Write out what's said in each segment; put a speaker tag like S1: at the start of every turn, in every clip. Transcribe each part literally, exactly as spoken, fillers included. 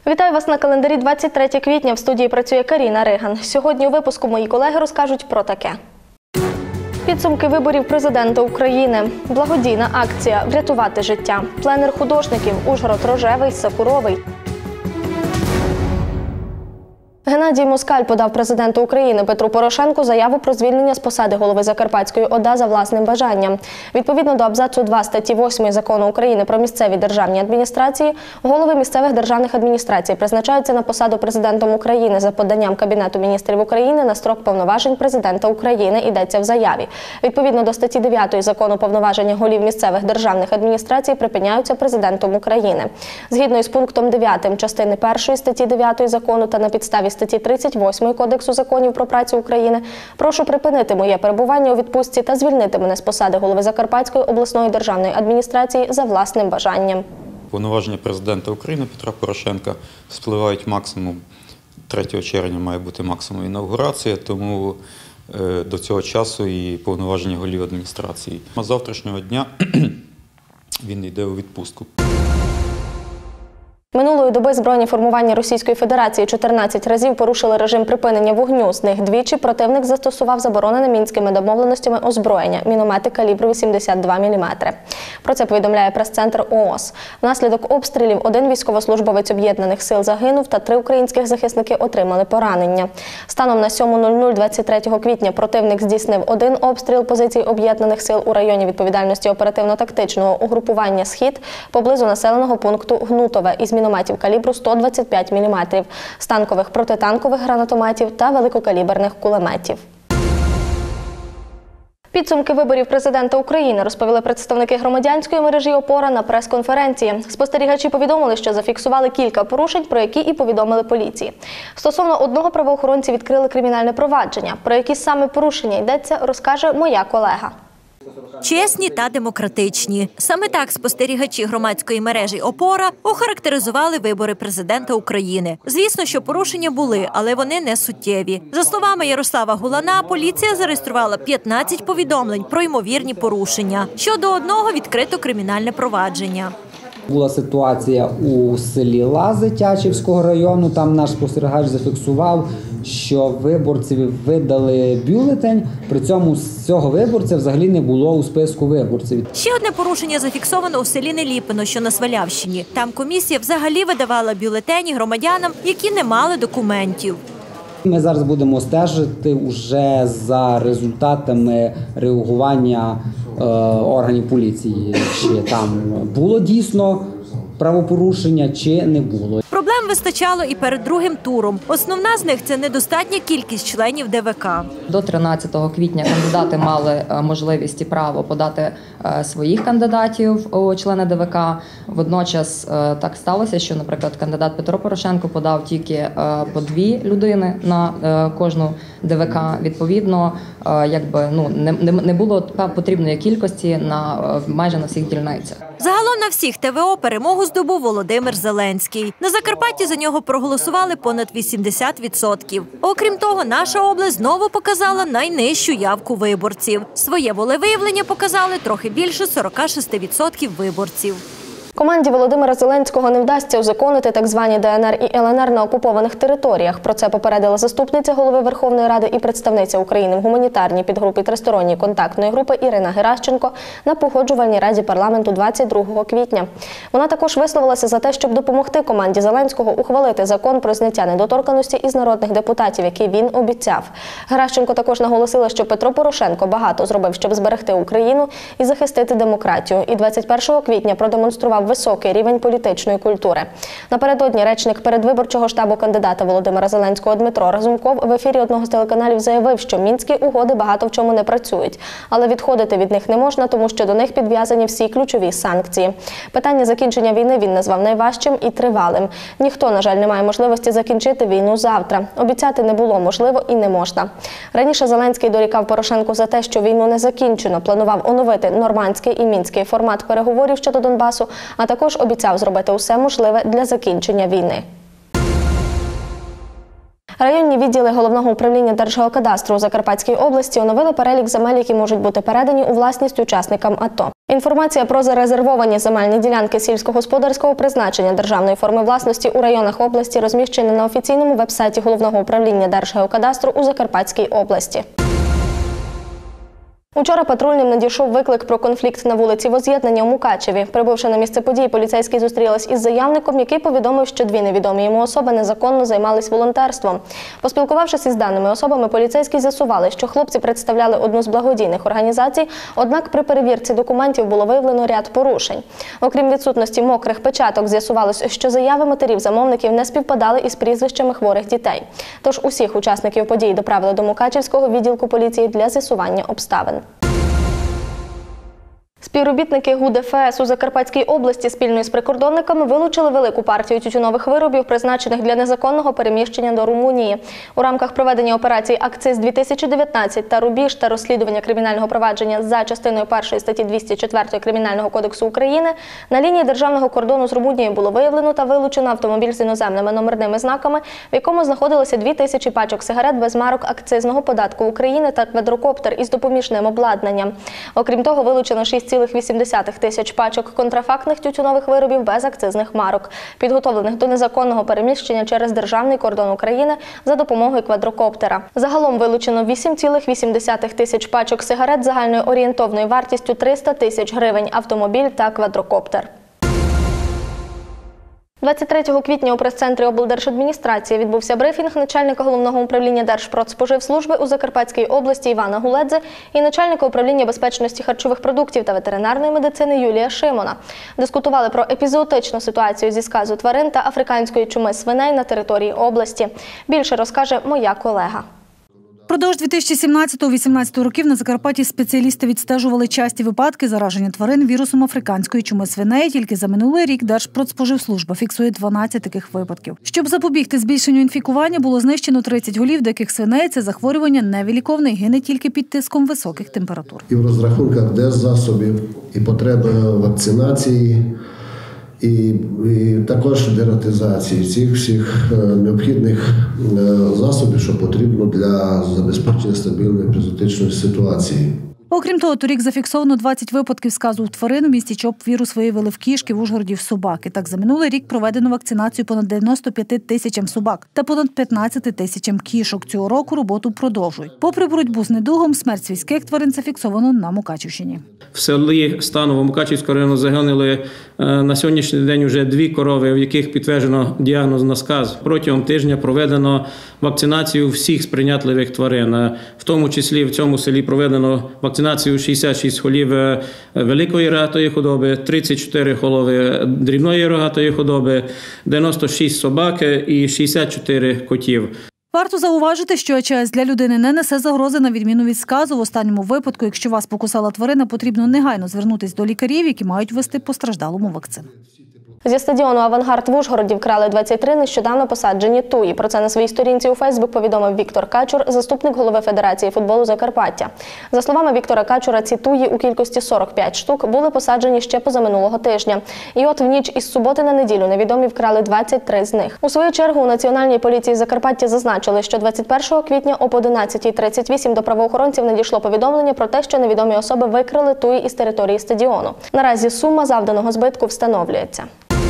S1: Вітаю вас на календарі двадцять третє квітня. В студії працює Каріна Риган. Сьогодні у випуску мої колеги розкажуть про таке. Підсумки виборів президента України. Благодійна акція «Врятувати життя». Пленер художників «Ужгород рожевий, сакуровий». Геннадій Москаль подав президенту України Петру Порошенку заяву про звільнення з посади голови Закарпатської ОДА за власним бажанням. Відповідно до абзацу два статті восьмої Закону України про місцеві державні адміністрації, голови місцевих державних адміністрацій призначаються на посаду президентом України за поданням Кабінету міністрів України на строк повноважень президента України, йдеться в заяві. Відповідно до статті дев'ятої Закону повноваження голів місцевих державних адміністрацій припиняються президентом України. Згідно із пунктом дев'ятим частини першої статті дев'ятої Закону та на підставі статті тридцять восьмої Кодексу законів про працю України, прошу припинити моє перебування у відпустці та звільнити мене з посади голови Закарпатської обласної державної адміністрації за власним бажанням.
S2: Повноваження президента України Петра Порошенка спливають максимум третього червня, має бути максимум інаугурація, тому до цього часу і повноваження голів адміністрації. А завтрашнього дня він йде у відпустку.
S1: Минулої доби збройні формування Російської Федерації чотирнадцять разів порушили режим припинення вогню. З них двічі противник застосував заборонене мінськими домовленостями озброєння – міномети калібру вісімдесят два міліметри. Про це повідомляє прес-центр ООС. Внаслідок обстрілів один військовослужбовець об'єднаних сил загинув та три українських захисники отримали поранення. Станом на сьому нуль нуль двадцять третього квітня противник здійснив один обстріл позицій об'єднаних сил у районі відповідальності оперативно-тактичного угрупування «Схід» поблизу населеного пункту Гнутове із мінометів калібру сто двадцять п'ять міліметрів, з танкових протитанкових гранатометів та великокаліберних кулеметів. Підсумки виборів президента України розповіли представники громадянської мережі «Опора» на прес-конференції. Спостерігачі повідомили, що зафіксували кілька порушень, про які і повідомили поліції. Стосовно одного правоохоронці відкрили кримінальне провадження. Про які саме порушення йдеться, розкаже моя колега.
S3: Чесні та демократичні. Саме так спостерігачі громадської мережі «Опора» охарактеризували вибори президента України. Звісно, що порушення були, але вони не суттєві. За словами Ярослава Гулана, поліція зареєструвала п'ятнадцять повідомлень про ймовірні порушення. Щодо одного відкрито кримінальне провадження.
S4: Була ситуація у селі Лази Тячівського району. Там наш спостерігач зафіксував, що виборці видали бюлетень, при цьому з цього виборця взагалі не було у списку виборців.
S3: Ще одне порушення зафіксовано у селі Неліпино, що на Свалявщині. Там комісія взагалі видавала бюлетені громадянам, які не мали документів.
S4: Ми зараз будемо стежити вже за результатами реагування е, органів поліції, чи там було дійсно правопорушення, чи не було.
S3: Проблем вистачало і перед другим туром. Основна з них – це недостатня кількість членів ДВК.
S5: До тринадцятого квітня кандидати мали можливість і право подати своїх кандидатів у члени ДВК. Водночас так сталося, що, наприклад, кандидат Петро Порошенко подав тільки по дві людини на кожну ДВК. Відповідно, якби, ну, не, не було потрібної кількості на, майже на всіх дільницях.
S3: Загалом на всіх ТВО перемогу здобув Володимир Зеленський. На Закарпатті за нього проголосували понад вісімдесят відсотків. Окрім того, наша область знову показала найнижчу явку виборців. Своє волевиявлення показали трохи більше сорока шести відсотків виборців.
S1: Команді Володимира Зеленського не вдасться узаконити так звані ДНР і ЛНР на окупованих територіях. Про це попередила заступниця голови Верховної Ради і представниця України в гуманітарній підгрупі Тристоронньої контактної групи Ірина Геращенко на Погоджувальній раді парламенту двадцять другого квітня. Вона також висловилася за те, щоб допомогти команді Зеленського ухвалити закон про зняття недоторканності із народних депутатів, який він обіцяв. Геращенко також наголосила, що Петро Порошенко багато зробив, щоб зберегти Україну і захистити демократію. І двадцять першого квітня продемонстрував високий рівень політичної культури. Напередодні речник передвиборчого штабу кандидата Володимира Зеленського Дмитро Разумков в ефірі одного з телеканалів заявив, що мінські угоди багато в чому не працюють, але відходити від них не можна, тому що до них підв'язані всі ключові санкції. Питання закінчення війни він назвав найважчим і тривалим. Ніхто, на жаль, не має можливості закінчити війну завтра. Обіцяти не було можливо і не можна. Раніше Зеленський дорікав Порошенку за те, що війну не закінчено, планував оновити нормандський і мінський формат переговорів щодо Донбасу, а також обіцяв зробити усе можливе для закінчення війни. Районні відділи Головного управління Держгеокадастру у Закарпатській області оновили перелік земель, які можуть бути передані у власність учасникам АТО. Інформація про зарезервовані земельні ділянки сільськогосподарського призначення державної форми власності у районах області розміщена на офіційному веб-сайті Головного управління Держгеокадастру у Закарпатській області. Учора патрульним надійшов виклик про конфлікт на вулиці Возз'єднання у Мукачеві. Прибувши на місце події, поліцейські зустрілись із заявником, який повідомив, що дві невідомі йому особи незаконно займались волонтерством. Поспілкувавшись із даними особами, поліцейські з'ясували, що хлопці представляли одну з благодійних організацій, однак при перевірці документів було виявлено ряд порушень. Окрім відсутності мокрих печаток, з'ясувалось, що заяви матерів замовників не співпадали із прізвищами хворих дітей. Тож усіх учасників події доправили до Мукачевського відділку поліції для з'ясування обставин. Співробітники ГУ Де Еф Ес у Закарпатській області спільно з прикордонниками вилучили велику партію тютюнових виробів, призначених для незаконного переміщення до Румунії. У рамках проведення операції «Акциз-дві тисячі дев'ятнадцять» та «Рубіж» та розслідування кримінального провадження за частиною першої статті двісті чотири Кримінального кодексу України на лінії державного кордону з Румунією було виявлено та вилучено автомобіль з іноземними номерними знаками, в якому знаходилося дві тисячі пачок сигарет без марок акцизного податку України та квадрокоптер із допоміжним обладнанням. Окрім того, вилучено шість цілих вісім десятих тисяч пачок контрафактних тютюнових виробів без акцизних марок, підготовлених до незаконного переміщення через державний кордон України за допомогою квадрокоптера. Загалом вилучено вісім цілих вісім десятих тисяч пачок сигарет загальною орієнтовною вартістю триста тисяч гривень, автомобіль та квадрокоптер. двадцять третього квітня у прес-центрі облдержадміністрації відбувся брифінг начальника Головного управління Держпродспоживслужби у Закарпатській області Івана Гуледзе і начальника управління безпечності харчових продуктів та ветеринарної медицини Юлія Шимона. Дискутували про епізоотичну ситуацію зі сказу тварин та африканської чуми свиней на території області. Більше розкаже моя колега.
S6: Впродовж дві тисячі сімнадцятого - дві тисячі вісімнадцятого років на Закарпатті спеціалісти відстежували часті випадки зараження тварин вірусом африканської чуми свиней. Тільки за минулий рік Держпродспоживслужба фіксує дванадцять таких випадків. Щоб запобігти збільшенню інфікування, було знищено тридцять голів диких свиней. Це захворювання невиліковне і гине тільки під тиском високих температур.
S7: І в розрахунках держзасобів, і потреби вакцинації, І, і також дератизації цих всіх необхідних засобів, що потрібно для забезпечення стабільної епізоотичної ситуації.
S6: Окрім того, торік зафіксовано двадцять випадків сказу тварин. У місті Чоп вірус виявили в кішки, в Ужгороді – в собаки. Так, за минулий рік проведено вакцинацію понад дев'яносто п'яти тисячам собак та понад п'ятнадцяти тисячам кішок. Цього року роботу продовжують. Попри боротьбу з недугом, смерть свійських тварин зафіксовано на Мукачівщині.
S8: В селі Станово Мукачівського району загинули на сьогоднішній день вже дві корови, в яких підтверджено діагноз на сказ. Протягом тижня проведено вакцинацію всіх сприйнятливих тварин. В тому числі в цьому селі проведено вакцинацію шістдесят шість голів великої рогатої худоби, тридцять чотири голови дрібної рогатої худоби, дев'яносто шість собак і шістдесят чотири котів.
S6: Варто зауважити, що А Ч С для людини не несе загрози на відміну від сказу. В останньому випадку, якщо вас покусала тварина, потрібно негайно звернутися до лікарів, які мають ввести постраждалому вакцину.
S1: Зі стадіону «Авангард» в Ужгороді вкрали двадцять три нещодавно посаджені туї. Про це на своїй сторінці у Фейсбук повідомив Віктор Качур, заступник голови Федерації футболу Закарпаття. За словами Віктора Качура, ці туї у кількості сорок п'ять штук були посаджені ще позаминулого тижня. І от в ніч із суботи на неділю невідомі вкрали двадцять три з них. У свою чергу у Національній поліції Закарпаття зазначили, що двадцять першого квітня об одинадцятій тридцять вісім до правоохоронців надійшло повідомлення про те, що невідомі особи викрали туї із території стадіону. Наразі сума завданого збитку встановлюється.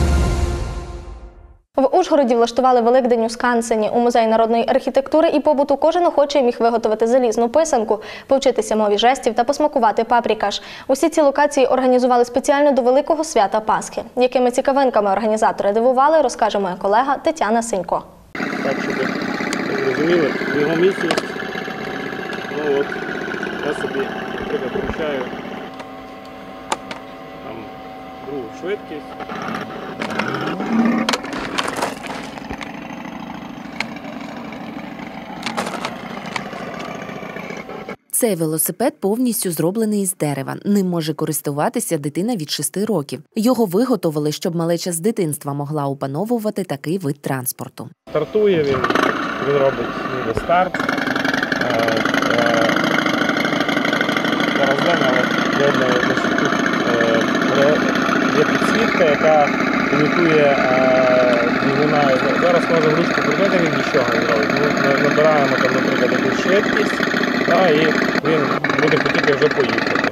S1: В Ужгороді влаштували Великдень у Скансені. У Музеї народної архітектури і побуту кожен охочий міг виготовити залізну писанку, повчитися мові жестів та посмакувати папрікаш. Усі ці локації організували спеціально до Великого свята Пасхи. Якими цікавинками організатори дивували, розкаже моя колега Тетяна Синько.
S9: Так, щоб ви розуміли, його місцевість, ну от, я собі, наприклад, включаю там другу швидкість.
S10: Цей велосипед повністю зроблений із дерева. Ним може користуватися дитина від шести років. Його виготовили, щоб малеча з дитинства могла опановувати такий вид транспорту.
S9: Стартує він, він робить ніби старт. Зараз день, але видно, що тут є підсвітка, яка імітує двигуна. Зараз можна ручку прибити, він нічого не робить. і він буде хотіти вже поїхати.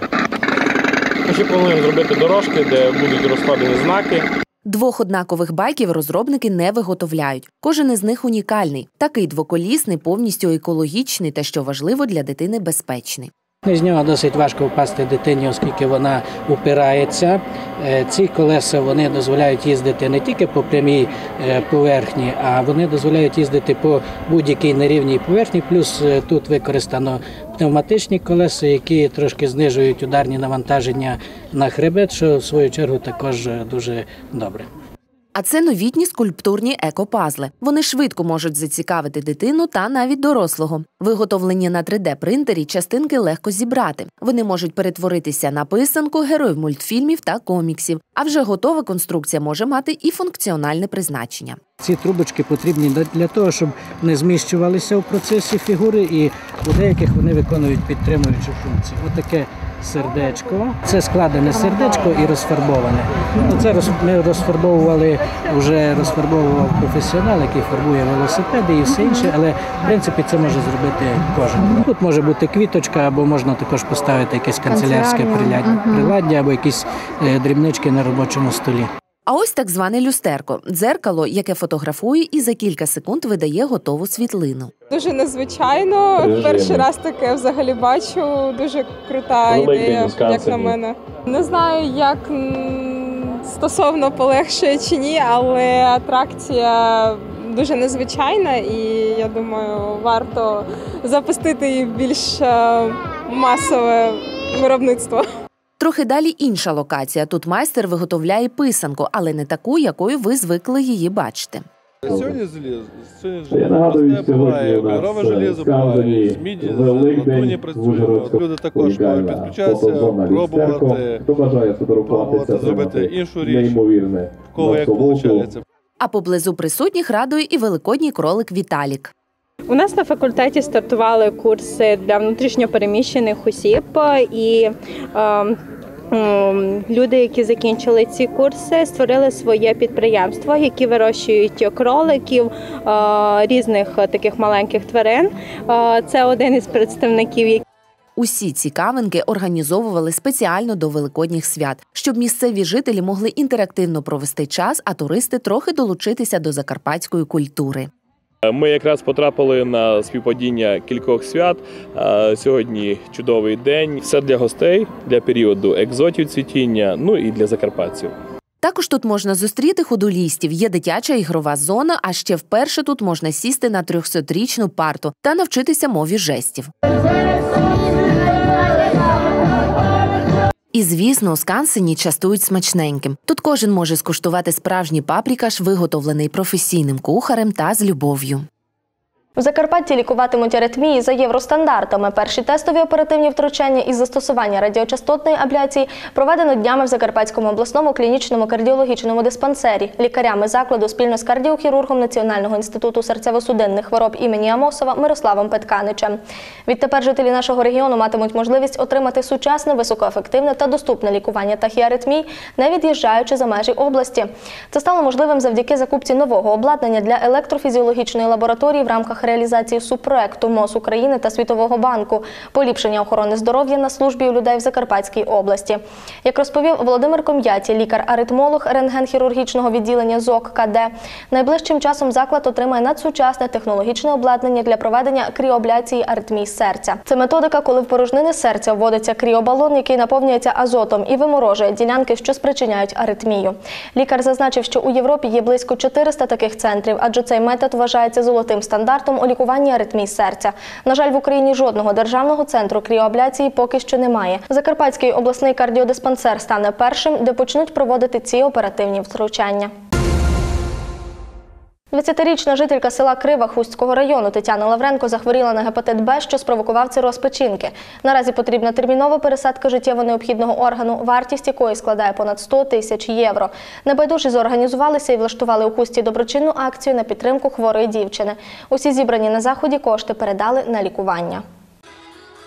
S9: Ми ще плануємо зробити дорожки, де будуть розкладені знаки.
S10: Двох однакових байків розробники не виготовляють. Кожен із них унікальний. Такий двоколісний, повністю екологічний та, що важливо, для дитини безпечний.
S11: З нього досить важко впасти дитині, оскільки вона упирається. Ці колеса вони дозволяють їздити не тільки по прямій поверхні, а вони дозволяють їздити по будь-якій нерівній поверхні. Плюс тут використано пневматичні колеса, які трошки знижують ударні навантаження на хребет, що в свою чергу також дуже добре.
S10: А це новітні скульптурні екопазли. Вони швидко можуть зацікавити дитину та навіть дорослого. Виготовлені на три де-принтері, частинки легко зібрати. Вони можуть перетворитися на писанку, героїв мультфільмів та коміксів. А вже готова конструкція може мати і функціональне призначення.
S11: Ці трубочки потрібні для того, щоб не зміщувалися в процесі фігури, і у деяких вони виконують підтримуючу функцію. Ось таке сердечко. Це складене сердечко і розфарбоване. Це ми розфарбовували, вже розфарбовував професіонал, який фарбує велосипеди і все інше, але в принципі це може зробити кожен. Тут може бути квіточка, або можна також поставити якесь канцелярське приладдя, або якісь дрібнички на робочому столі.
S10: А ось так зване люстерко – дзеркало, яке фотографує і за кілька секунд видає готову світлину.
S12: Дуже незвичайно, перший раз таке взагалі бачу, дуже крута ідея, як на мене. Не знаю, як стосовно полегшує чи ні, але атракція дуже незвичайна і, я думаю, варто запустити її в більш масове виробництво.
S10: Трохи далі інша локація. Тут майстер виготовляє писанку, але не таку, якою ви звикли її бачити.
S13: Сьогодні залізо, сьогодні просте буває, кольорове железо буває, з міді, з латуні працюємо. Люди також можуть підключатися, пробувати, пробувати зробити іншу річ, в кого як виходить.
S10: А поблизу присутніх радує і великодній кролик Віталік.
S14: У нас на факультеті стартували курси для внутрішньопереміщених осіб, і е, е, люди, які закінчили ці курси, створили своє підприємство, які вирощують кроликів, е, різних таких маленьких тварин. Е, це один із представників.
S10: Усі цікавинки організовували спеціально до великодніх свят, щоб місцеві жителі могли інтерактивно провести час, а туристи трохи долучитися до закарпатської культури.
S15: Ми якраз потрапили на співпадіння кількох свят. Сьогодні чудовий день. Все для гостей, для періоду екзотів цвітіння, ну і для закарпатців.
S10: Також тут можна зустріти ходулістів, є дитяча ігрова зона, а ще вперше тут можна сісти на трьохсотрічну парту та навчитися мові жестів. І, звісно, у Скансені частують смачненьким. Тут кожен може скуштувати справжній папрікаш, виготовлений професійним кухарем та з любов'ю.
S1: У Закарпатті лікуватимуть аритмії за євростандартами. Перші тестові оперативні втручання із застосування радіочастотної абляції проведено днями в Закарпатському обласному клінічному кардіологічному диспансері. Лікарями закладу спільно з кардіохірургом Національного інституту серцево-судинних хвороб імені Амосова Мирославом Петканичем. Відтепер жителі нашого регіону матимуть можливість отримати сучасне, високоефективне та доступне лікування тахіаритмій, не від'їжджаючи за межі області. Це стало можливим завдяки закупці нового обладнання для електрофізіологічної лабораторії в рамках реалізації субпроекту МОЗ України та Світового банку «Поліпшення охорони здоров'я на службі у людей в Закарпатській області». Як розповів Володимир Ком'яті, лікар-аритмолог рентген-хірургічного відділення ЗОК КД, найближчим часом заклад отримає надсучасне технологічне обладнання для проведення кріоабляції аритмій серця. Це методика, коли в порожнини серця вводиться кріобалон, який наповнюється азотом і виморожує ділянки, що спричиняють аритмію. Лікар зазначив, що у Європі є близько чотириста таких центрів, адже цей метод вважається золотим стандартом у лікуванні аритмій серця. На жаль, в Україні жодного державного центру кріоабляції поки що немає. Закарпатський обласний кардіодиспансер стане першим, де почнуть проводити ці оперативні втручання. двадцятирічна жителька села Крива Хустського району Тетяна Лавренко захворіла на гепатит Б, що спровокував цироз печінки. Наразі потрібна термінова пересадка життєво необхідного органу, вартість якої складає понад сто тисяч євро. Небайдужі зорганізувалися і влаштували у Хусті доброчинну акцію на підтримку хворої дівчини. Усі зібрані на заході кошти передали на лікування.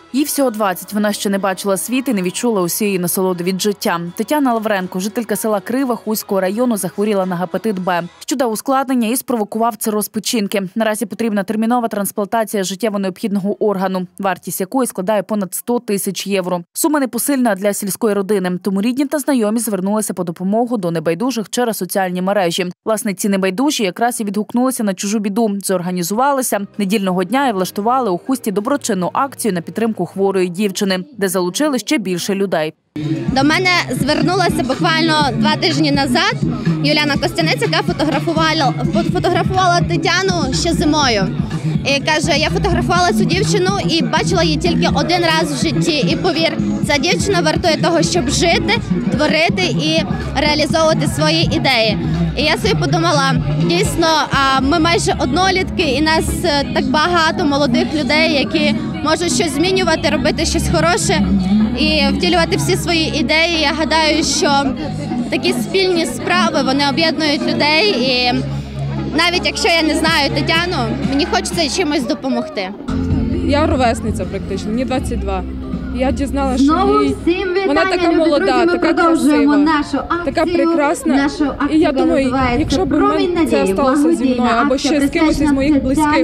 S16: Їй всього двадцять, вона ще не бачила світ і не відчула усієї насолоди від життя. Тетяна Лавренко, жителька села Крива Хуського району, захворіла на гепатит Б, що дав ускладнення і спровокував цироз печінки. Наразі потрібна термінова трансплантація життєво необхідного органу, вартість якої складає понад сто тисяч євро. Сума непосильна для сільської родини, тому рідні та знайомі звернулися по допомогу до небайдужих через соціальні мережі. Власне, ці небайдужі якраз і відгукнулися на чужу біду, зорганізувалися недільного дня і влаштували у Хусті доброчинну акцію на підтримку хворої дівчини, де залучили ще більше людей.
S17: До мене звернулася буквально два тижні назад Юліана Костянець, яка фотографувала, фотографувала Тетяну ще зимою. І каже, я фотографувала цю дівчину і бачила її тільки один раз в житті. І повір, ця дівчина вартує того, щоб жити, творити і реалізовувати свої ідеї. І я собі подумала, дійсно, ми майже однолітки, і нас так багато молодих людей, які можуть щось змінювати, робити щось хороше і втілювати всі свої ідеї. Я гадаю, що такі спільні справи, вони об'єднують людей. І навіть якщо я не знаю Тетяну, мені хочеться чимось допомогти.
S12: Я ровесниця практично, мені двадцять два. Я дізналася, що їй... вона така молода, така красива, така прекрасна. І я думаю, якщо б це сталося зі мною, або ще з кимось із моїх близьких,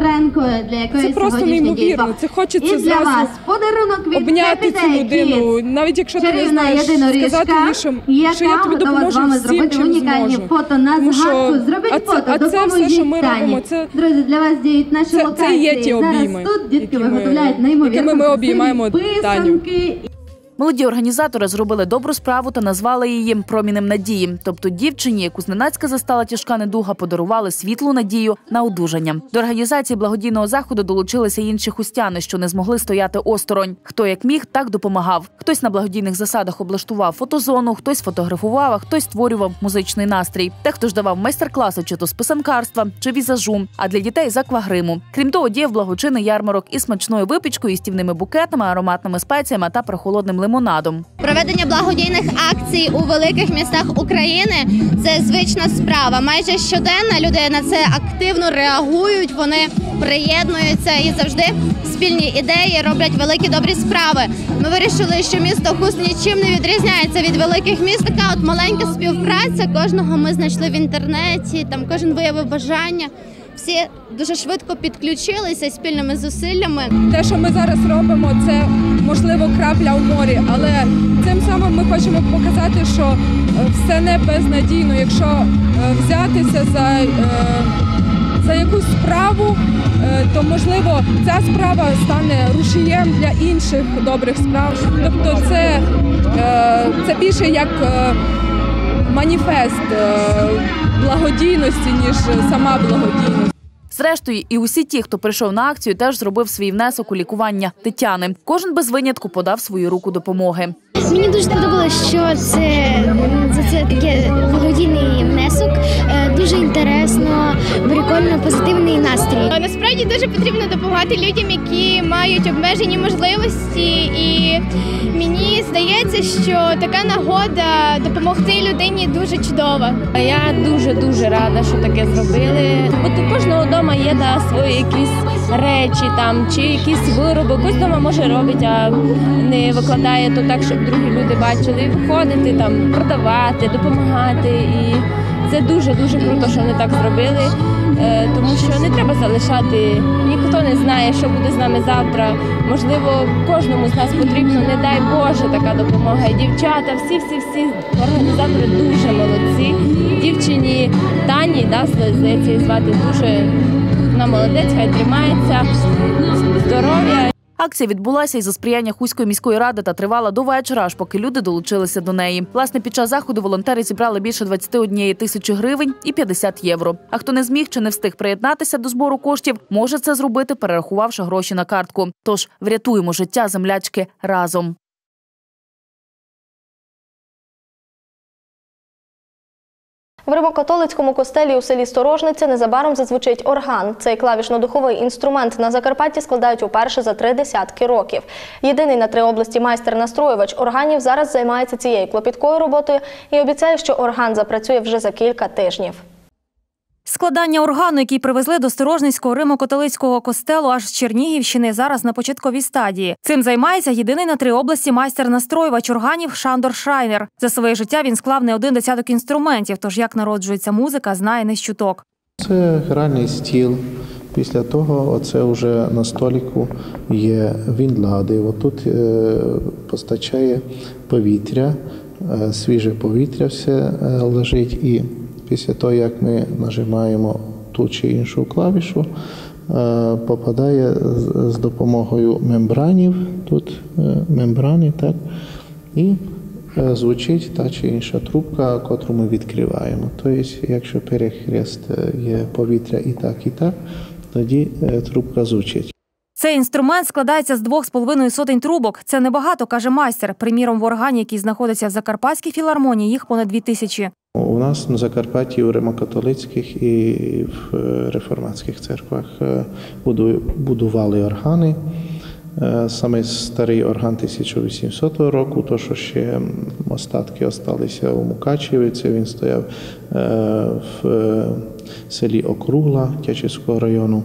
S12: це просто неймовірно. Це хочеться зразу обняти цю людину, навіть якщо ти не знаєш, сказати їй, що, що я тобі допоможу всім, чим зможу. Тому що, а це, а це все, що ми робимо, це, це, це і є ті обійми, якими, якими ми обіймаємо Таню.
S16: Молоді організатори зробили добру справу та назвали її «Промінем надії». Тобто дівчині, яку зненацька застала тяжка недуга, подарували світлу надію на одужання. До організації благодійного заходу долучилися інші хустяни, що не змогли стояти осторонь. Хто як міг, так допомагав. Хтось на благодійних засадах облаштував фотозону, хтось фотографував, а хтось створював музичний настрій. Дехто ж давав майстер-класи чи то з писанкарства, чи візажу, а для дітей – з аквагриму. Крім того, діяв благочинний ярмарок із смачною випічкою, їстівними букетами, ароматними спеціями та прохолодним лимонадом.
S17: Проведення благодійних акцій у великих містах України – це звична справа. Майже щоденно люди на це активно реагують, вони приєднуються і завжди спільні ідеї роблять великі добрі справи. Ми вирішили, що місто Хуст нічим не відрізняється від великих міст. Така от маленька співпраця, кожного ми знайшли в інтернеті, там кожен виявив бажання. Всі дуже швидко підключилися спільними зусиллями.
S12: Те, що ми зараз робимо, це, можливо, крапля у морі, але цим самим ми хочемо показати, що все не безнадійно. Якщо взятися за, за якусь справу, то, можливо, ця справа стане рушієм для інших добрих справ. Тобто це, це більше як маніфест благодійності, ніж сама благодійність.
S16: Зрештою, і усі ті, хто прийшов на акцію, теж зробив свій внесок у лікування Тетяни. Кожен без винятку подав свою руку допомоги.
S18: Мені дуже сподобалося, що це, це таке благодійний внесок. Дуже інтересно, прикольно, позитивний настрій.
S14: Насправді дуже потрібно допомагати людям, які мають обмежені можливості. І мені здається, що така нагода допомогти людині дуже чудова.
S19: Я дуже-дуже рада, що таке зробили. От у кожного вдома є да, свої якісь речі там, чи якісь вироби. Хтось вдома може робити, а не викладає то так, щоб другі люди бачили. Виходити, там, продавати, допомагати. І це дуже-дуже круто, що вони так зробили, тому що не треба залишати, ніхто не знає, що буде з нами завтра. Можливо, кожному з нас потрібно, не дай Боже, така допомога. І дівчата, всі-всі-всі організатори дуже молодці. Дівчині Тані, да, здається, її звати, дуже вона молодець, хай тримається, здоров'я.
S16: Акція відбулася із за сприяння Хуської міської ради та тривала до вечора, аж поки люди долучилися до неї. Власне, під час заходу волонтери зібрали більше двадцять однієї тисячі гривень і п'ятдесят євро. А хто не зміг чи не встиг приєднатися до збору коштів, може це зробити, перерахувавши гроші на картку. Тож врятуємо життя землячки разом.
S1: В Римо-католицькому костелі у селі Сторожниця незабаром зазвучить орган. Цей клавішно-духовий інструмент на Закарпатті складають уперше за три десятки років. Єдиний на три області майстер-настроювач органів зараз займається цією клопіткою роботою і обіцяє, що орган запрацює вже за кілька тижнів.
S20: Складання органу, який привезли до Сторожницького Римо-католицького костелу аж з Чернігівщини, зараз на початковій стадії. Цим займається єдиний на три області майстер-настроювач органів Шандор Шрайнер. За своє життя він склав не один десяток інструментів, тож як народжується музика, знає не з чуток.
S21: Це гральний стіл. Після того оце вже на столику є вінлади. Отут е, постачає повітря, е, свіже повітря все е, лежить. І після того, як ми нажимаємо ту чи іншу клавішу, е, попадає з, з допомогою мембранів, тут е, мембрани, так, і е, звучить та чи інша трубка, котру ми відкриваємо. Тобто, якщо перехрест є повітря і так, і так, тоді трубка звучить.
S20: Цей інструмент складається з двох з половиною сотень трубок. Це небагато, каже майстер. Приміром, в органі, який знаходиться в Закарпатській філармонії, їх понад дві тисячі.
S21: У нас на Закарпатті, у Римо-католицьких і в реформатських церквах будували органи. Саме старий орган тисяча вісімсотого року, то, що ще остатки залишилися у Мукачеві, це він стояв в селі Округла Тячівського району.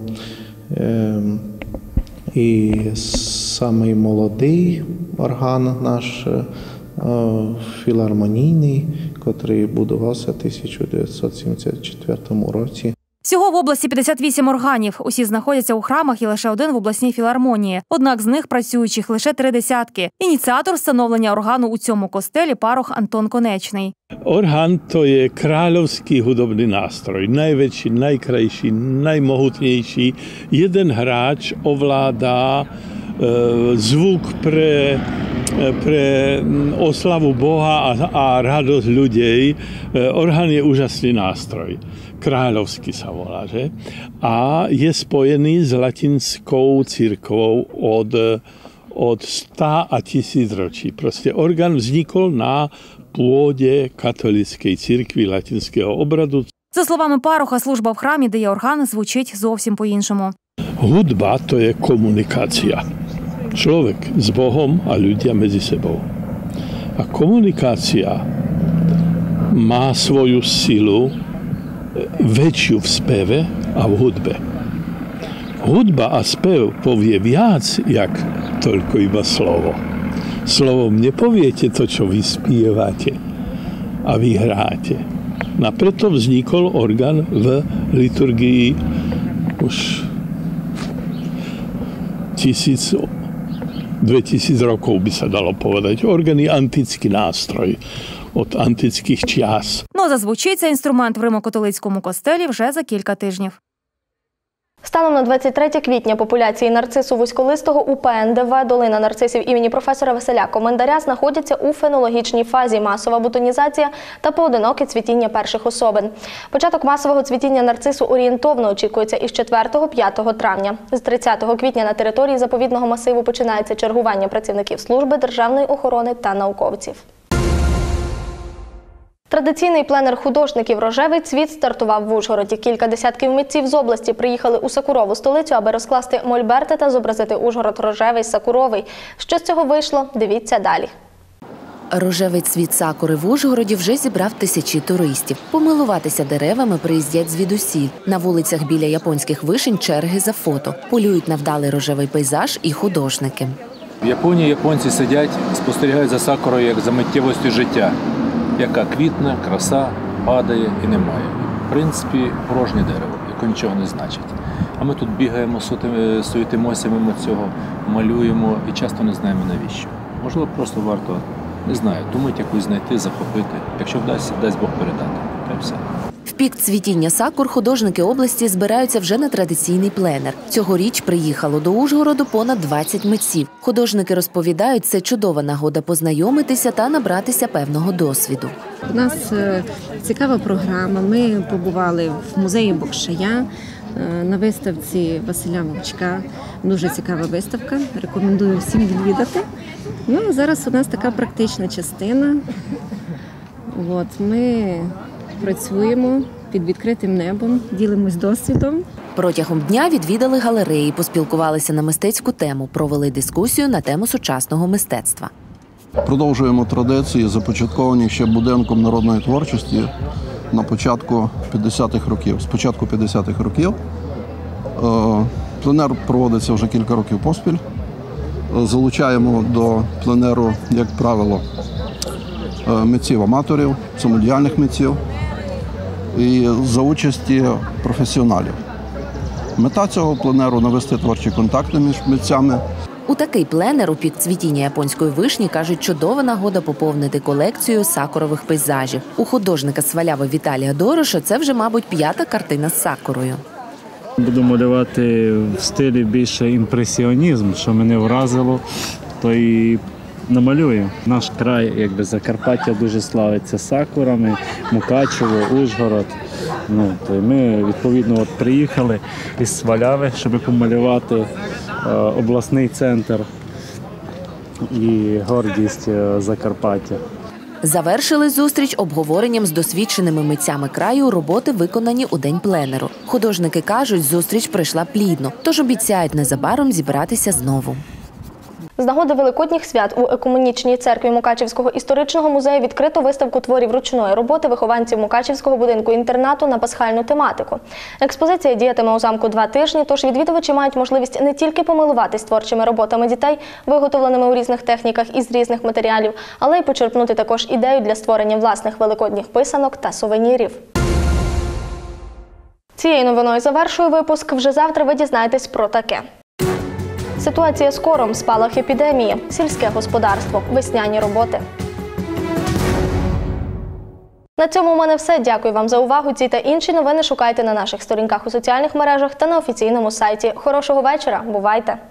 S21: І самий молодий орган наш філармонійний, який будувався в тисяча дев'ятсот сімдесят четвертому році.
S20: Всього в області п'ятдесят вісім органів. Усі знаходяться у храмах і лише один в обласній філармонії. Однак з них працюючих лише три десятки. Ініціатор встановлення органу у цьому костелі – парох Антон Конечний.
S22: Орган – то є кráľovský hudobný nástroj. Najväčší, najkrajší, najmohutnejší. Jeden hráč ovládá e, zvuk pre, pre oslavu Boha a, a radosť ľudí. E, orgán je úžasný nástroj. Kráľovský sa volá, že? A je spojený s latinskou církvou od, od sta a tisíc ročí. Proste orgán vznikol na pôde katolíckej církvy latinského obradu.
S20: За словами пароха, служба в храмі, де є орган, звучить зовсім по-іншому.
S22: Hudba – to je komunikácia. Človek s Bohom a ľudia medzi sebou. A komunikácia má svoju silu väčšiu v speve a v hudbe. Hudba a spev povie viac, jak toľko iba slovo. Slovom nepoviete to, čo vy spievate a vy hráte. A preto vznikol orgán v liturgii už tisíc, dvetisíc rokov by sa dalo povedať. Orgán je antický nástroj od античних час.
S20: Ну, зазвучить цей інструмент в Римо-католицькому костелі вже за кілька тижнів.
S1: Станом на двадцять третє квітня популяції нарцису вузьколистого у Пе Ен Де Ве «Долина нарцисів» імені професора Василя Комендаря знаходяться у фенологічній фазі – масова бутонізація та поодиноке цвітіння перших особин. Початок масового цвітіння нарцису орієнтовно очікується із четвертого-п'ятого травня. З тридцятого квітня на території заповідного масиву починається чергування працівників служби державної охорони та науковців. Традиційний пленер художників «Рожевий цвіт» стартував в Ужгороді. Кілька десятків митців з області приїхали у Сакурову столицю, аби розкласти мольберти та зобразити Ужгород рожевий, сакуровий. Що з цього вийшло? Дивіться далі.
S10: Рожевий цвіт сакури в Ужгороді вже зібрав тисячі туристів. Помилуватися деревами приїздять звідусіль. На вулицях біля японських вишень черги за фото. Полюють на вдалий рожевий пейзаж і художники.
S23: В Японії японці сидять, спостерігають за сакурою як за миттєвостю життя. Яка квітне, краса, падає і немає. В принципі, порожнє дерево, яке нічого не значить. А ми тут бігаємо, суетимося мимо цього, малюємо і часто не знаємо навіщо. Можливо, просто варто, не знаю, думати якусь знайти, захопити. Якщо вдасться, дасть Бог передати. Та й все.
S10: В пік цвітіння сакур художники області збираються вже на традиційний пленер. Цьогоріч приїхало до Ужгороду понад двадцять митців. Художники розповідають, це чудова нагода познайомитися та набратися певного досвіду.
S24: У нас цікава програма. Ми побували в музеї Бокшая, на виставці Василя Вовчка. Дуже цікава виставка. Рекомендую всім відвідати. Ну, а зараз у нас така практична частина. От, ми працюємо під відкритим небом, ділимось досвідом.
S10: Протягом дня відвідали галереї, поспілкувалися на мистецьку тему, провели дискусію на тему сучасного мистецтва.
S25: Продовжуємо традиції, започатковані ще будинком народної творчості
S2: на початку п'ятдесятих років. З початку п'ятдесятих років. Пленер проводиться вже кілька років поспіль. Залучаємо до пленеру, як правило, митців-аматорів, самодіяльних митців і за участі професіоналів. Мета цього пленеру – навести творчі контакти між митцями.
S10: У такий пленер у пік цвітіння японської вишні, кажуть, чудова нагода поповнити колекцію сакурових пейзажів. У художника Сваляви Віталія Дороша це вже, мабуть, п'ята картина з сакурою.
S3: Буду малювати в стилі більше імпресіонізм, що мене вразило, то і намалюю. Наш край, якби Закарпаття, дуже славиться сакурами, Мукачево, Ужгород. Ну, то ми, відповідно, от приїхали із Сваляви, щоб помалювати е, обласний центр і гордість е, Закарпаття.
S10: Завершили зустріч обговоренням з досвідченими митцями краю роботи, виконані у день пленеру. Художники кажуть, зустріч пройшла плідно, тож обіцяють незабаром зібратися знову.
S1: З нагоди Великодніх свят у Екуменічній церкві Мукачівського історичного музею відкрито виставку творів ручної роботи вихованців Мукачівського будинку-інтернату на пасхальну тематику. Експозиція діятиме у замку два тижні, тож відвідувачі мають можливість не тільки помилуватись творчими роботами дітей, виготовленими у різних техніках і з різних матеріалів, але й почерпнути також ідею для створення власних великодніх писанок та сувенірів. Цією новиною завершую випуск. Вже завтра ви дізнаєтесь про таке. Ситуація з кором, спалах епідемії, сільське господарство, весняні роботи. На цьому у мене все. Дякую вам за увагу. Ці та інші новини шукайте на наших сторінках у соціальних мережах та на офіційному сайті. Хорошого вечора. Бувайте!